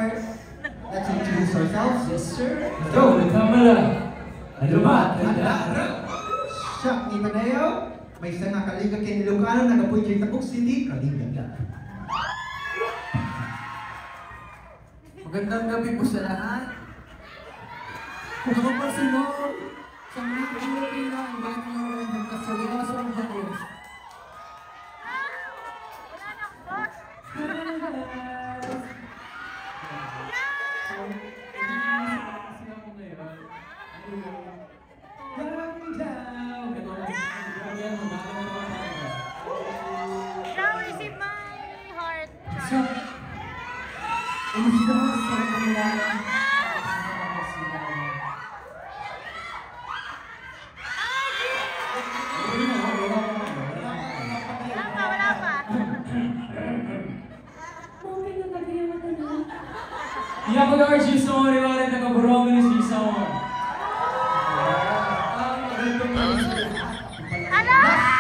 start, let's introduce ourselves. Yes, sir. Let's go. Kamala. Ano ba? Siya, ni Maneo. May isa nga kaliga kay Ilocano, nagapoy kay Tabuk City, kaliga. Magandang gabi po sa lahat. Ako po si Mo. Sa mga Pilipino, ang gano'n yung nagkasalita sa mga Diyos. Now receive my heart. So, umusta mo sa kanila? Wala pa. Iya ko na RG sa mga riwarin na kaburong ni si Sama. Ano?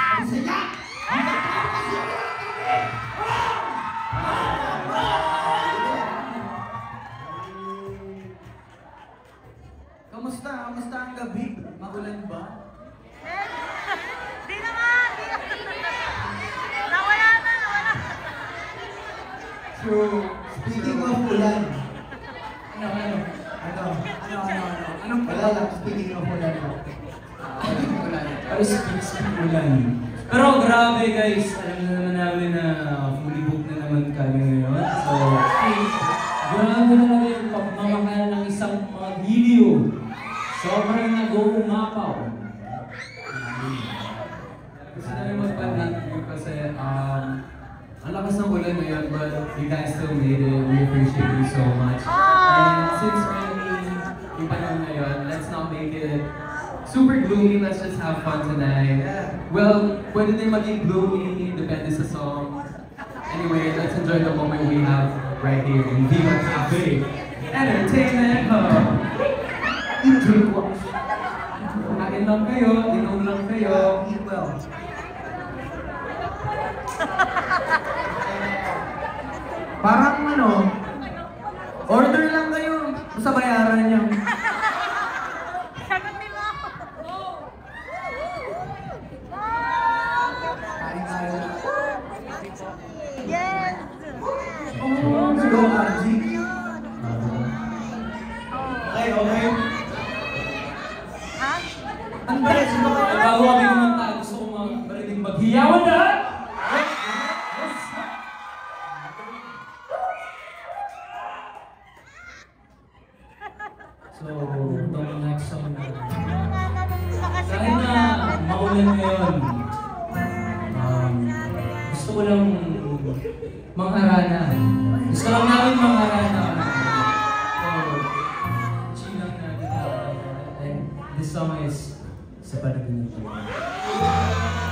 Kamusta? Kamusta ang gabi? Maulan ba? Di naman. Nawala na. So, speaking of ulan, Anong wala lang, speaking of ulan po. Pero speak ulan. Pero grabe guys, alam na naman namin na fully booked na naman kami ngayon. So, grabe talaga yung pagmamahal ng isang mga video. Sobrang nag-uumapaw. Gusto namin magpa-thank you kasi ang lakas ng ulan ngayon, but you guys still made it. We appreciate you so much. And since really yung panahon ngayon, let's not make it super gloomy. Let's just have fun tonight. Well, pwede din maging gloomy, depende sa song. Anyway, let's enjoy the moment we have right here in Viva Cafe Entertainment Hub. Kain lang kayo, inom lang kayo, eat well. Parang order lang kayo sa bayaran niyo. Sagutin mo. Kain tayo. Yes. Let's go, RG. Okay. Ha? Ang best, Bago kami kumanta, gusto ko marinig maghiyawan na! So, itong next song na dahil na maulan ngayon, gusto ko lang mangharana. Gusto lang namin mangharana. So, chill lang natin. And this song is sa panaginip ko.